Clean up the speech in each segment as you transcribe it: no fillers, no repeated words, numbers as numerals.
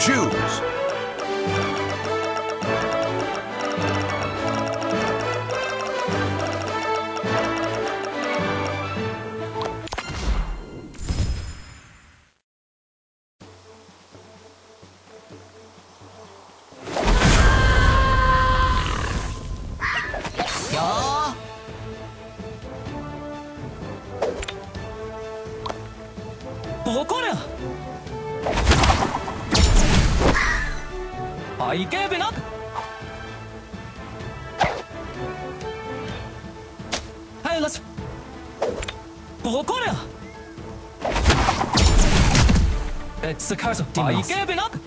choose. I gave it up. Hey, let's. It's the curse of demons. I gave it up.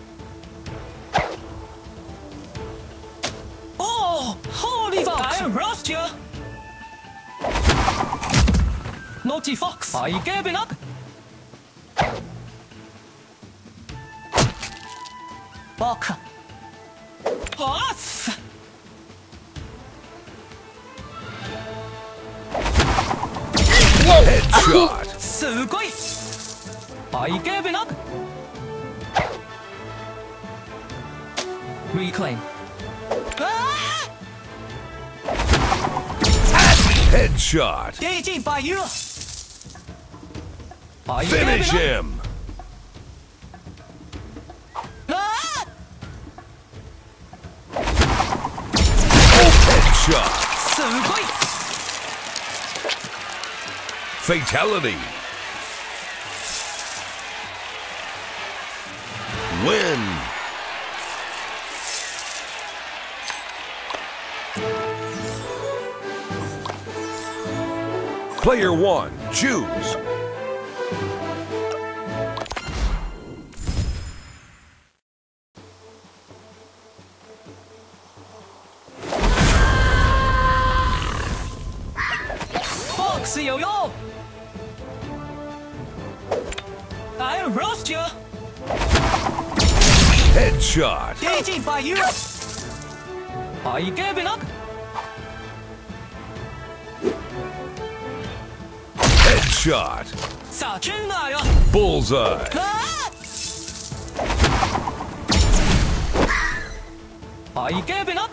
Oh, holy fox! I roast you. Naughty fox! I gave it up. Baka. Us. Headshot. すごい。I gave it up. Reclaim. Headshot. 接近百余了。I Finish gave it up. him. Headshot. すごい。 Fatality. Win. Player 1, choose. Fox 有用。I'll roast you. Headshot. 接近百余了。I gave it up. Headshot. 撒真爱呀！ Bullseye. I gave it up.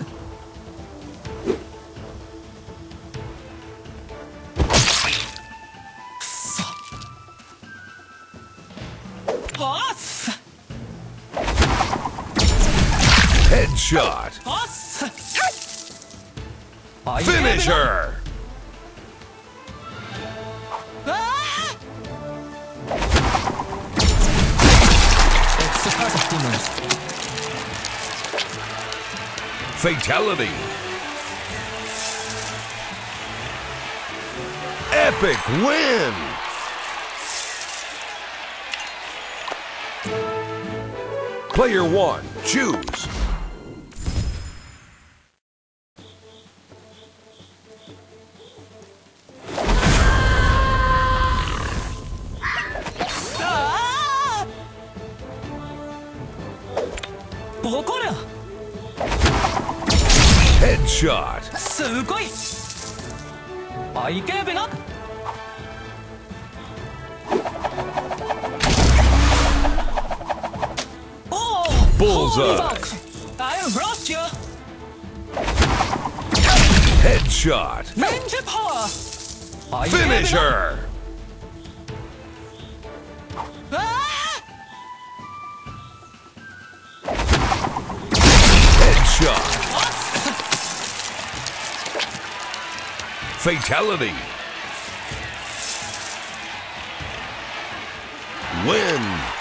Us. Headshot. Us. I Finish gave it up. her. It's the curse of demons. Fatality. Epic win. Player 1, choose. Headshot. すごい。I gave it up. Oh, Bullseye. I'll roast you. Headshot. Ninja power. I Finish gave it up. her. Headshot. Fatality. Win.